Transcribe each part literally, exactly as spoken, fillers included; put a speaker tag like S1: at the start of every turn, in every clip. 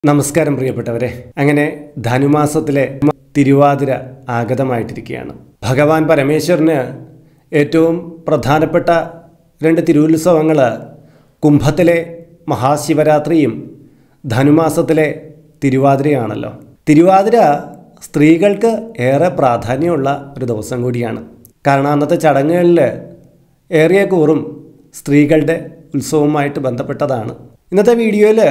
S1: നമസ്കാരം പ്രിയപ്പെട്ടവരെ. അങ്ങനെ ധനുമാസത്തിലെ തിരുവാതിര ആഗതമായിട്ടിരിക്കുകയാണ്. ഭഗവാൻ പരമേശ്വരന് ഏറ്റവും പ്രധാനപ്പെട്ട രണ്ട് തിരുവുത്സവങ്ങൾ കുംഭത്തിലെ മഹാശിവരാത്രിയും ധനുമാസത്തിലെ തിരുവാതിരയാണല്ലോ. തിരുവാതിര സ്ത്രീകൾക്ക് ഏറെ പ്രാധാന്യമുള്ള ഒരു ദിവസം കൂടിയാണ്. കാരണം അന്നത്തെ ചടങ്ങുകളിൽ ഏറിയ കൂറും സ്ത്രീകളുടെ ഉത്സവവുമായിട്ട് ബന്ധപ്പെട്ടതാണ്. ഇന്നത്തെ വീഡിയോയിൽ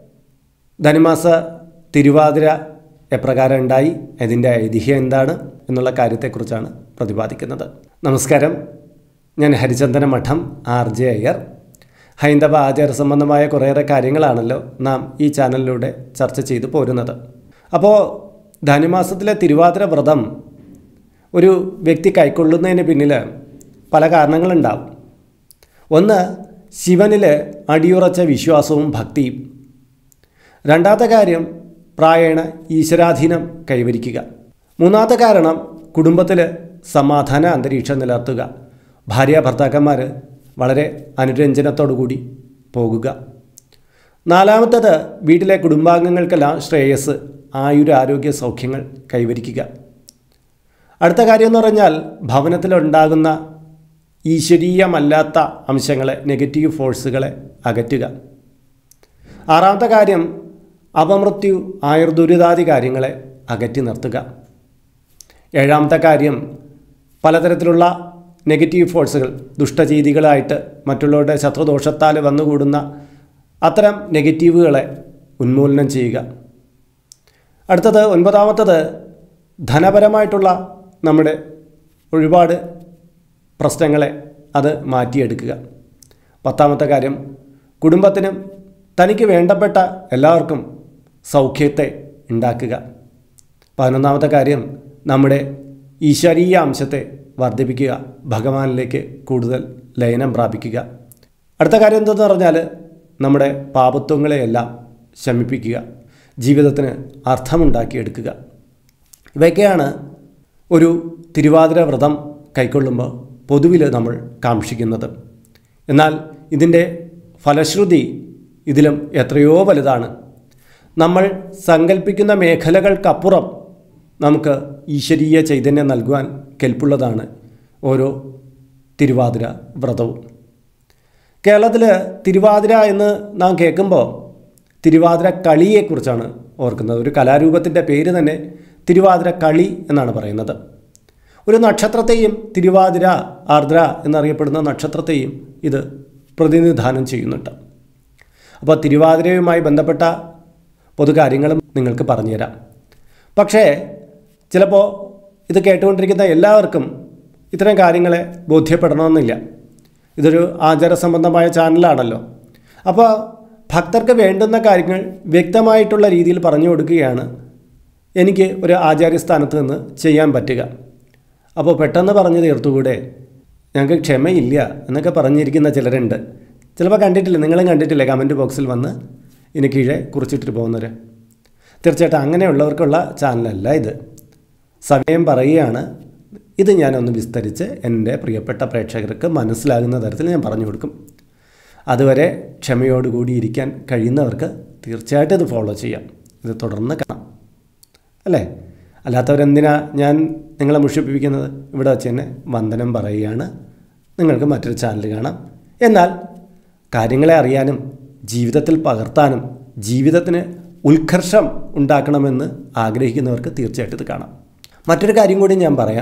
S1: ധനുമാസ തിരുവാതിര എപ്രകാരം ഉണ്ടായി, അതിൻ്റെ ഐതിഹ്യം എന്താണ് എന്നുള്ള കാര്യത്തെക്കുറിച്ചാണ് പ്രതിപാദിക്കുന്നത്. നമസ്കാരം, ഞാൻ ഹരിചന്ദന മഠം ആർ ജെ അയ്യർ. ഹൈന്ദവ ആചാര സംബന്ധമായ കുറേയേറെ കാര്യങ്ങളാണല്ലോ നാം ഈ ചാനലിലൂടെ ചർച്ച ചെയ്തു പോരുന്നത്. അപ്പോൾ ധനുമാസത്തിലെ തിരുവാതിര വ്രതം ഒരു വ്യക്തി കൈക്കൊള്ളുന്നതിന് പിന്നിൽ പല കാരണങ്ങളുണ്ടാവും. ഒന്ന്, ശിവനിൽ അടിയുറച്ച വിശ്വാസവും ഭക്തിയും. രണ്ടാമത്തെ കാര്യം പ്രായേണ ഈശ്വരാധീനം കൈവരിക്കുക. മൂന്നാമത്തെ കാരണം കുടുംബത്തിൽ സമാധാന അന്തരീക്ഷം നിലനിർത്തുക. ഭാര്യ ഭർത്താക്കന്മാർ വളരെ അനുരഞ്ജനത്തോടു കൂടി പോകുക. നാലാമത്തേത് വീട്ടിലെ കുടുംബാംഗങ്ങൾക്കെല്ലാം ശ്രേയസ്, ആയുരാരോഗ്യ സൗഖ്യങ്ങൾ കൈവരിക്കുക. അടുത്ത കാര്യം എന്ന് പറഞ്ഞാൽ ഭവനത്തിലുണ്ടാകുന്ന ഈശ്വരീയമല്ലാത്ത അംശങ്ങളെ, നെഗറ്റീവ് ഫോഴ്സുകളെ അകറ്റുക. ആറാമത്തെ കാര്യം അപമൃത്യു, ആയുർദുരിതാദി കാര്യങ്ങളെ അകറ്റി നിർത്തുക. ഏഴാമത്തെ കാര്യം പലതരത്തിലുള്ള നെഗറ്റീവ് ഫോഴ്സുകൾ, ദുഷ്ടചെയ്തികളായിട്ട് മറ്റുള്ളവരുടെ ശത്രുദോഷത്താൽ വന്നുകൂടുന്ന അത്തരം നെഗറ്റീവുകളെ ഉന്മൂലനം ചെയ്യുക. അടുത്തത് ഒൻപതാമത്തത് ധനപരമായിട്ടുള്ള നമ്മുടെ ഒരുപാട് പ്രശ്നങ്ങളെ അത് മാറ്റിയെടുക്കുക. പത്താമത്തെ കാര്യം കുടുംബത്തിനും തനിക്ക് വേണ്ടപ്പെട്ട എല്ലാവർക്കും സൗഖ്യത്തെ ഉണ്ടാക്കുക. പതിനൊന്നാമത്തെ കാര്യം നമ്മുടെ ഈശ്വരീയ അംശത്തെ വർദ്ധിപ്പിക്കുക, ഭഗവാനിലേക്ക് കൂടുതൽ ലയനം പ്രാപിക്കുക. അടുത്ത കാര്യം എന്തെന്ന് പറഞ്ഞാൽ നമ്മുടെ പാപത്വങ്ങളെയെല്ലാം ശമിപ്പിക്കുക, ജീവിതത്തിന് അർത്ഥമുണ്ടാക്കിയെടുക്കുക. ഇവയൊക്കെയാണ് ഒരു തിരുവാതിര വ്രതം കൈക്കൊള്ളുമ്പോൾ പൊതുവിൽ നമ്മൾ കാക്ഷിക്കുന്നത്. എന്നാൽ ഇതിൻ്റെ ഫലശ്രുതി ഇതിലും എത്രയോ വലുതാണ്. നമ്മൾ സങ്കല്പിക്കുന്ന മേഖലകൾക്കപ്പുറം നമുക്ക് ഈശ്വരീയ ചൈതന്യം നൽകുവാൻ കെൽപ്പുള്ളതാണ് ഓരോ തിരുവാതിര വ്രതവും. കേരളത്തിൽ തിരുവാതിര എന്ന് നാം കേൾക്കുമ്പോൾ തിരുവാതിര കളിയെക്കുറിച്ചാണ് ഓർക്കുന്നത്. ഒരു കലാരൂപത്തിൻ്റെ പേര് തന്നെ തിരുവാതിര കളി എന്നാണ് പറയുന്നത്. ഒരു നക്ഷത്രത്തെയും, തിരുവാതിര, ആർദ്ര എന്നറിയപ്പെടുന്ന നക്ഷത്രത്തെയും ഇത് പ്രതിനിധാനം ചെയ്യുന്നുണ്ട്. അപ്പോൾ തിരുവാതിരയുമായി ബന്ധപ്പെട്ട പൊതുകാര്യങ്ങളും നിങ്ങൾക്ക് പറഞ്ഞുതരാം. പക്ഷേ ചിലപ്പോൾ ഇത് കേട്ടുകൊണ്ടിരിക്കുന്ന എല്ലാവർക്കും ഇത്തരം കാര്യങ്ങളെ ബോധ്യപ്പെടണമെന്നില്ല. ഇതൊരു ആചാര സംബന്ധമായ ചാനലാണല്ലോ. അപ്പോൾ ഭക്തർക്ക് വേണ്ടുന്ന കാര്യങ്ങൾ വ്യക്തമായിട്ടുള്ള രീതിയിൽ പറഞ്ഞു കൊടുക്കുകയാണ് എനിക്ക് ഒരു ആചാര്യസ്ഥാനത്ത് നിന്ന് ചെയ്യാൻ പറ്റുക. അപ്പോൾ പെട്ടെന്ന് പറഞ്ഞു തീർത്തുകൂടെ, ഞങ്ങൾക്ക് ക്ഷമയില്ല എന്നൊക്കെ പറഞ്ഞിരിക്കുന്ന ചിലരുണ്ട്. ചിലപ്പോൾ കണ്ടിട്ടില്ല, നിങ്ങളും കണ്ടിട്ടില്ലേ കമൻറ്റ് ബോക്സിൽ വന്ന് ഇനി കീഴെ കുറിച്ചിട്ട് പോകുന്നവർ. തീർച്ചയായിട്ടും അങ്ങനെയുള്ളവർക്കുള്ള ചാനലല്ല ഇത്. സമയം പറയുകയാണ്, ഇത് ഞാനൊന്ന് വിസ്തരിച്ച് എൻ്റെ പ്രിയപ്പെട്ട പ്രേക്ഷകർക്ക് മനസ്സിലാകുന്ന തരത്തിൽ ഞാൻ പറഞ്ഞു കൊടുക്കും. അതുവരെ ക്ഷമയോടുകൂടി ഇരിക്കാൻ കഴിയുന്നവർക്ക് തീർച്ചയായിട്ടും ഇത് ഫോളോ ചെയ്യാം, ഇത് തുടർന്ന് കാണാം, അല്ലേ? അല്ലാത്തവരെന്തിനാ ഞാൻ നിങ്ങളെ മുഷിപ്പിക്കുന്നത്? ഇവിടെ വെച്ച് തന്നെ വന്ദനം പറയുകയാണ്. നിങ്ങൾക്ക് മറ്റൊരു ചാനൽ കാണാം. എന്നാൽ കാര്യങ്ങളെ അറിയാനും ജീവിതത്തിൽ പകർത്താനും ജീവിതത്തിന് ഉത്കർഷം ഉണ്ടാക്കണമെന്ന് ആഗ്രഹിക്കുന്നവർക്ക് തീർച്ചയായിട്ടും ഇത് കാണാം. മറ്റൊരു കാര്യം കൂടി ഞാൻ പറയാം.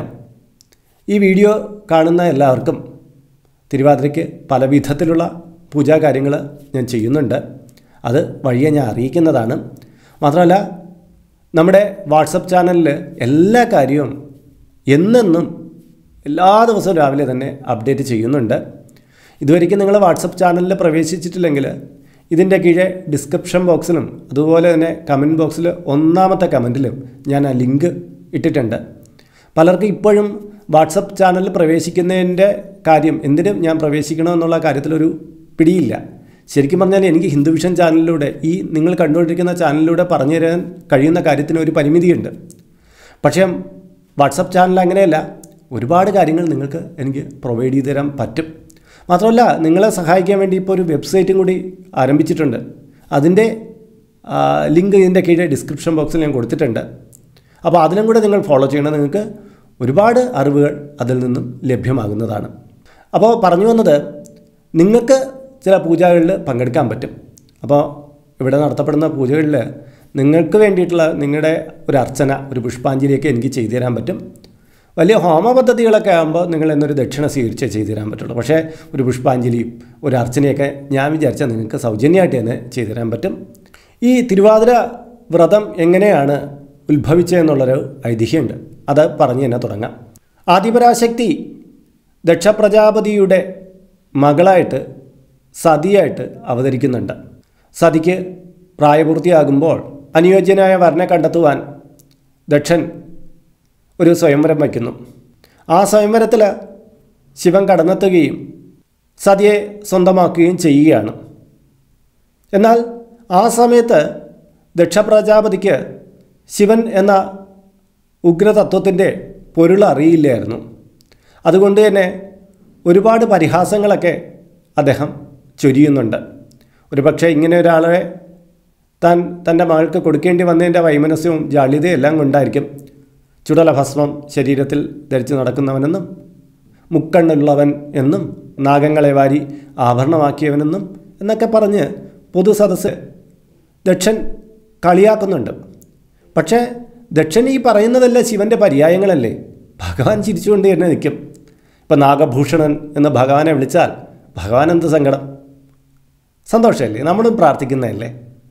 S1: ഈ വീഡിയോ കാണുന്ന എല്ലാവർക്കും തിരുവാതിരയ്ക്ക് പല വിധത്തിലുള്ള പൂജാ കാര്യങ്ങൾ ഞാൻ ചെയ്യുന്നുണ്ട്. അത് വഴിയെ ഞാൻ അറിയിക്കുന്നതാണ്. മാത്രമല്ല നമ്മുടെ വാട്സപ്പ് ചാനലിൽ എല്ലാ കാര്യവും എന്നെന്നും എല്ലാ ദിവസവും രാവിലെ തന്നെ അപ്ഡേറ്റ് ചെയ്യുന്നുണ്ട്. ഇതുവരെയ്ക്കും നിങ്ങൾ വാട്സപ്പ് ചാനലിൽ പ്രവേശിച്ചിട്ടില്ലെങ്കിൽ ഇതിൻ്റെ കീഴെ ഡിസ്ക്രിപ്ഷൻ ബോക്സിലും അതുപോലെ തന്നെ കമൻറ്റ് ബോക്സിൽ ഒന്നാമത്തെ കമൻറ്റിലും ഞാൻ ആ ലിങ്ക് ഇട്ടിട്ടുണ്ട്. പലർക്കും ഇപ്പോഴും വാട്സപ്പ് ചാനലിൽ പ്രവേശിക്കുന്നതിൻ്റെ കാര്യം, എന്തിനും ഞാൻ പ്രവേശിക്കണമെന്നുള്ള കാര്യത്തിലൊരു പിടിയില്ല. ശരിക്കും പറഞ്ഞാൽ എനിക്ക് ഹിന്ദു വിഷൻ ചാനലിലൂടെ, ഈ നിങ്ങൾ കണ്ടുകൊണ്ടിരിക്കുന്ന ചാനലിലൂടെ പറഞ്ഞു തരാൻ കഴിയുന്ന കാര്യത്തിന് ഒരു പരിമിതിയുണ്ട്. പക്ഷേ വാട്സപ്പ് ചാനൽ അങ്ങനെയല്ല, ഒരുപാട് കാര്യങ്ങൾ നിങ്ങൾക്ക് എനിക്ക് പ്രൊവൈഡ് ചെയ്ത് തരാൻ പറ്റും. മാത്രമല്ല നിങ്ങളെ സഹായിക്കാൻ വേണ്ടി ഇപ്പോൾ ഒരു വെബ്സൈറ്റും കൂടി ആരംഭിച്ചിട്ടുണ്ട്. അതിൻ്റെ ലിങ്ക് ഇതിൻ്റെ കീഴെ ഡിസ്ക്രിപ്ഷൻ ബോക്സിൽ ഞാൻ കൊടുത്തിട്ടുണ്ട്. അപ്പോൾ അതിലും കൂടെ നിങ്ങൾ ഫോളോ ചെയ്യണം. നിങ്ങൾക്ക് ഒരുപാട് അറിവുകൾ അതിൽ നിന്നും ലഭ്യമാകുന്നതാണ്. അപ്പോൾ പറഞ്ഞു വന്നത്, നിങ്ങൾക്ക് ചില പൂജകളിൽ പങ്കെടുക്കാൻ പറ്റും. അപ്പോൾ ഇവിടെ നടത്തപ്പെടുന്ന പൂജകളിൽ നിങ്ങൾക്ക് വേണ്ടിയിട്ടുള്ള നിങ്ങളുടെ ഒരു അർച്ചന, ഒരു പുഷ്പാഞ്ജലിയൊക്കെ എനിക്ക് ചെയ്തു തരാൻ പറ്റും. വലിയ ഹോമ പദ്ധതികളൊക്കെ ആകുമ്പോൾ നിങ്ങൾ എന്നൊരു ദക്ഷിണ സ്വീകരിച്ചേ ചെയ്തു തരാൻ പറ്റുള്ളൂ. പക്ഷേ ഒരു പുഷ്പാഞ്ജലിയും ഒരു അർച്ചനയൊക്കെ ഞാൻ വിചാരിച്ചാൽ നിങ്ങൾക്ക് സൗജന്യമായിട്ട് തന്നെ ചെയ്തു തരാൻ പറ്റും. ഈ തിരുവാതിര വ്രതം എങ്ങനെയാണ് ഉത്ഭവിച്ചതെന്നുള്ളൊരു ഐതിഹ്യമുണ്ട്. അത് പറഞ്ഞ് തന്നെ തുടങ്ങാം. ആദിപരാശക്തി ദക്ഷ പ്രജാപതിയുടെ മകളായിട്ട് സതിയായിട്ട് അവതരിക്കുന്നുണ്ട്. സതിക്ക് പ്രായപൂർത്തിയാകുമ്പോൾ അനുയോജ്യനായ വരനെ കണ്ടെത്തുവാൻ ദക്ഷൻ ഒരു സ്വയംവരം വയ്ക്കുന്നു. ആ സ്വയംവരത്തിൽ ശിവൻ കടന്നെത്തുകയും സതിയെ സ്വന്തമാക്കുകയും ചെയ്യുകയാണ്. എന്നാൽ ആ സമയത്ത് ദക്ഷപ്രജാപതിക്ക് ശിവൻ എന്ന ഉഗ്രതത്വത്തിൻ്റെ പൊരുൾ അറിയില്ലായിരുന്നു. അതുകൊണ്ട് തന്നെ ഒരുപാട് പരിഹാസങ്ങളൊക്കെ അദ്ദേഹം ചൊരിയുന്നുണ്ട്. ഒരു പക്ഷേ ഇങ്ങനെ ഒരാളെ താൻ തൻ്റെ മകൾക്ക് കൊടുക്കേണ്ടി വന്നതിൻ്റെ വൈമനസ്യവും ജാള്യതയും എല്ലാം കൊണ്ടായിരിക്കും ചുടല ഭസ്മം ശരീരത്തിൽ ധരിച്ച് നടക്കുന്നവനെന്നും മുക്കണ്ണുള്ളവൻ എന്നും നാഗങ്ങളെ വാരി ആഭരണമാക്കിയവനെന്നും എന്നൊക്കെ പറഞ്ഞ് പൊതുസദസ്സ് ദക്ഷൻ കളിയാക്കുന്നുണ്ട്. പക്ഷേ ദക്ഷൻ ഈ പറയുന്നതല്ല ശിവൻ്റെ പര്യായങ്ങളല്ലേ. ഭഗവാൻ ചിരിച്ചുകൊണ്ട് തന്നെ നിൽക്കും. ഇപ്പം നാഗഭൂഷണൻ എന്ന് ഭഗവാനെ വിളിച്ചാൽ ഭഗവാൻ എന്ത് സങ്കടം, സന്തോഷമല്ലേ, നമ്മളും പ്രാർത്ഥിക്കുന്നതല്ലേ.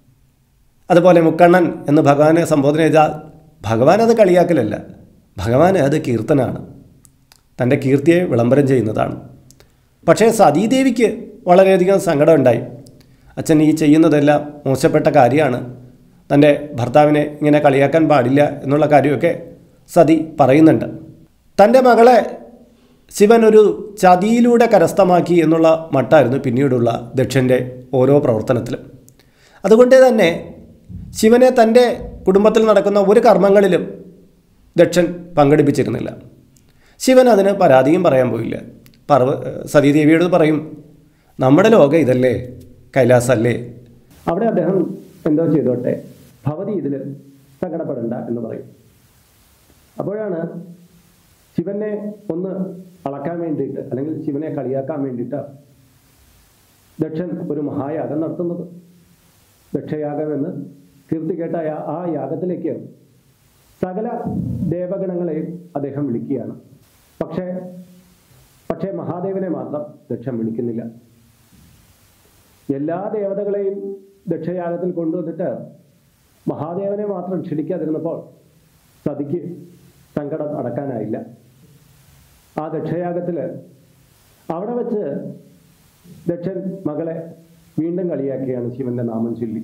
S1: അതുപോലെ മുക്കണ്ണൻ എന്ന് ഭഗവാനെ സംബോധന ചെയ്താൽ ഭഗവാൻ അത് കളിയാക്കലല്ല, ഭഗവാൻ അത് കീർത്തനാണ്, തൻ്റെ കീർത്തിയെ വിളംബരം ചെയ്യുന്നതാണ്. പക്ഷേ സതീദേവിക്ക് വളരെയധികം സങ്കടമുണ്ടായി. അച്ഛൻ ഈ ചെയ്യുന്നതെല്ലാം മോശപ്പെട്ട കാര്യമാണ്, തൻ്റെ ഭർത്താവിനെ ഇങ്ങനെ കളിയാക്കാൻ പാടില്ല എന്നുള്ള കാര്യമൊക്കെ സതി പറയുന്നുണ്ട്. തൻ്റെ മകളെ ശിവൻ ഒരു ചതിയിലൂടെ കരസ്ഥമാക്കി എന്നുള്ള മട്ടായിരുന്നു പിന്നീടുള്ള ദക്ഷൻ്റെ ഓരോ പ്രവർത്തനത്തിലും. അതുകൊണ്ട് തന്നെ ശിവനെ തൻ്റെ കുടുംബത്തിൽ നടക്കുന്ന ഒരു കർമ്മങ്ങളിലും ദക്ഷൻ പങ്കെടുപ്പിച്ചിരുന്നില്ല. ശിവൻ അതിന് പരാതിയും പറയാൻ പോയില്ല. പാർവ സതീദേവിയോട് പറയും, നമ്മുടെ ലോകം ഇതല്ലേ, കൈലാസല്ലേ, അവിടെ അദ്ദേഹം എന്തോ ചെയ്തോട്ടെ, ഭവതി ഇതിൽ സങ്കടപ്പെടണ്ട എന്ന് പറയും. അപ്പോഴാണ് ശിവനെ ഒന്ന് അളക്കാൻ വേണ്ടിയിട്ട്, അല്ലെങ്കിൽ ശിവനെ കളിയാക്കാൻ വേണ്ടിയിട്ട് ദക്ഷൻ ഒരു മഹായാഗം നടത്തുന്നത്. ദക്ഷയാഗമെന്ന് കീർത്തി കേട്ട ആ യാഗത്തിലേക്ക് സകല ദേവഗണങ്ങളെയും അദ്ദേഹം വിളിക്കുകയാണ്. പക്ഷേ പക്ഷേ മഹാദേവനെ മാത്രം ദക്ഷൻ വിളിക്കുന്നില്ല. എല്ലാ ദേവതകളെയും ദക്ഷയാഗത്തിൽ കൊണ്ടുവന്നിട്ട് മഹാദേവനെ മാത്രം ക്ഷണിക്കാതിരുന്നപ്പോൾ സതിക്ക് സങ്കടം അടക്കാനായില്ല. ആ ദക്ഷയാഗത്തിൽ അവിടെ വെച്ച് ദക്ഷൻ മകളെ വീണ്ടും കളിയാക്കിയാണ് ശിവന്റെ നാമം ചൊല്ലി.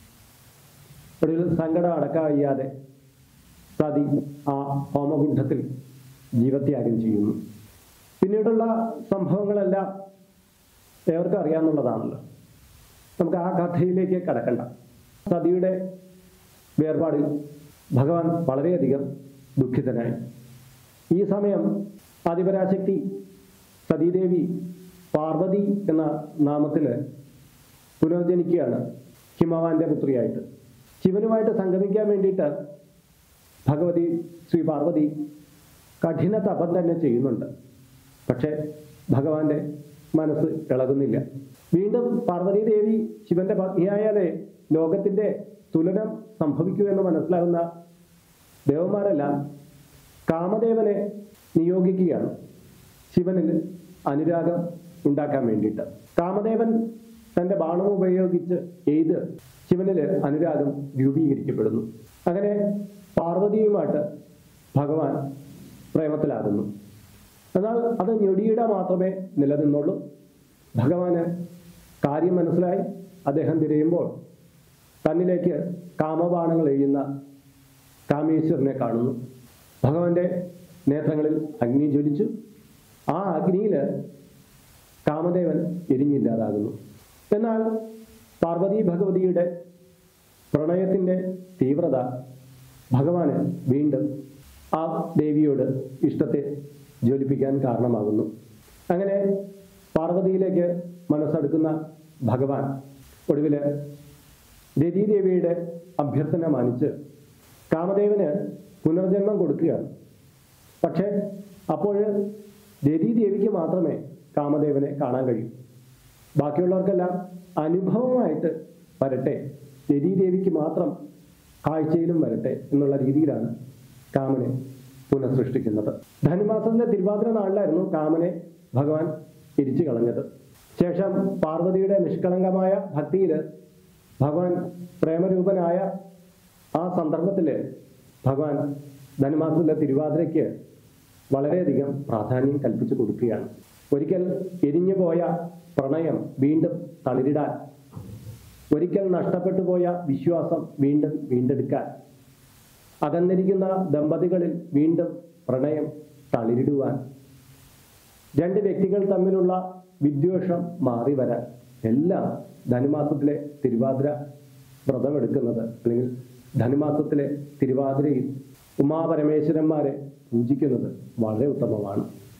S1: ഒരു സങ്കടം അടക്കാൻ വയ്യാതെ സതി ആ ഹോമകുണ്ഡത്തിൽ ജീവത്യാഗം ചെയ്യുന്നു. പിന്നീടുള്ള സംഭവങ്ങളെല്ലാം ഏവർക്കും അറിയാവുന്നതാണല്ലോ. നമുക്ക് ആ കഥയിലേക്ക് കടക്കണ്ട. സതിയുടെ വേർപാടിൽ ഭഗവാൻ വളരെയധികം ദുഃഖിതനായി. ഈ സമയം ആദിപരാശക്തി സതീദേവി പാർവതി എന്ന നാമത്തിൽ പുനർജനിക്കുകയാണ് ഹിമവാന്റെ പുത്രിയായിട്ട്. ശിവനുമായിട്ട് സംഗമിക്കാൻ വേണ്ടിയിട്ട് ഭഗവതി ശ്രീ പാർവതി കഠിന തപം തന്നെ ചെയ്യുന്നുണ്ട്. പക്ഷേ ഭഗവാന്റെ മനസ്സ് ഇളകുന്നില്ല. വീണ്ടും പാർവതി ദേവി ശിവന്റെ പത്നിയായാലേ ലോകത്തിന്റെ തുലനം സംഭവിക്കൂ എന്ന് മനസ്സിലാകുന്ന ദേവന്മാരെല്ലാം കാമദേവനെ നിയോഗിക്കുകയാണ് ശിവനിൽ അനുരാഗം ഉണ്ടാക്കാൻ വേണ്ടിയിട്ട്. കാമദേവൻ തൻ്റെ ബാണം ഉപയോഗിച്ച് എയ്ത് ശിവനിൽ അനുരാഗം രൂപീകരിക്കപ്പെടുന്നു. അങ്ങനെ പാർവതിയുമായിട്ട് ഭഗവാൻ പ്രേമത്തിലാകുന്നു. എന്നാൽ അത് ഞൊടിയിട മാത്രമേ നിലനിന്നുള്ളൂ. ഭഗവാന് കാര്യം മനസ്സിലായി. അദ്ദേഹം തിരയുമ്പോൾ തന്നിലേക്ക് കാമബാണങ്ങൾ എഴുതുന്ന കാമേശ്വരനെ കാണുന്നു. ഭഗവാന്റെ നേത്രങ്ങളിൽ അഗ്നി ജ്വലിച്ചു. ആ അഗ്നിയിൽ കാമദേവൻ എരിഞ്ഞില്ലാതാകുന്നു. എന്നാൽ പാർവതി ഭഗവതിയുടെ പ്രണയത്തിൻ്റെ തീവ്രത ഭഗവാന് വീണ്ടും ആ ദേവിയോട് ഇഷ്ടത്തെ ജ്വലിപ്പിക്കാൻ കാരണമാകുന്നു. അങ്ങനെ പാർവതിയിലേക്ക് മനസ്സെടുക്കുന്ന ഭഗവാൻ ഒടുവിൽ രതീദേവിയുടെ അഭ്യർത്ഥന മാനിച്ച് കാമദേവന് പുനർജന്മം കൊടുക്കുകയാണ്. പക്ഷേ അപ്പോൾ രതീദേവിക്ക് മാത്രമേ കാമദേവനെ കാണാൻ കഴിയൂ. ബാക്കിയുള്ളവർക്കെല്ലാം അനുഭവമായിട്ട് വരട്ടെ, രതീദേവിക്ക് മാത്രം കാഴ്ചയിലും വരട്ടെ എന്നുള്ള രീതിയിലാണ് കാമനെ പുനഃസൃഷ്ടിക്കുന്നത്. ധനുമാസത്തിലെ തിരുവാതിര നാളിലായിരുന്നു കാമനെ ഭഗവാൻ തിരിച്ചു കളഞ്ഞത്. ശേഷം പാർവതിയുടെ നിഷ്കളങ്കമായ ഭക്തിയിൽ ഭഗവാൻ പ്രേമരൂപനായ ആ സന്ദർഭത്തിൽ ഭഗവാൻ ധനുമാസത്തിലെ തിരുവാതിരയ്ക്ക് വളരെയധികം പ്രാധാന്യം കൽപ്പിച്ചു കൊടുക്കുകയാണ്. ഒരിക്കൽ എരിഞ്ഞുപോയ പ്രണയം വീണ്ടും തളിരിടാൻ, ഒരിക്കൽ നഷ്ടപ്പെട്ടു പോയ വിശ്വാസം വീണ്ടും വീണ്ടെടുക്കാൻ, അകന്നിരിക്കുന്ന ദമ്പതികളിൽ വീണ്ടും പ്രണയം തളിരിടുവാൻ, രണ്ട് വ്യക്തികൾ തമ്മിലുള്ള വിദ്വേഷം മാറി വരാൻ എല്ലാം ധനുമാസത്തിലെ തിരുവാതിര വ്രതമെടുക്കുന്നത് അല്ലെങ്കിൽ ധനുമാസത്തിലെ തിരുവാതിരയിൽ ഉമാപരമേശ്വരന്മാരെ പൂജിക്കുന്നത് വളരെ ഉത്തമമാണ്.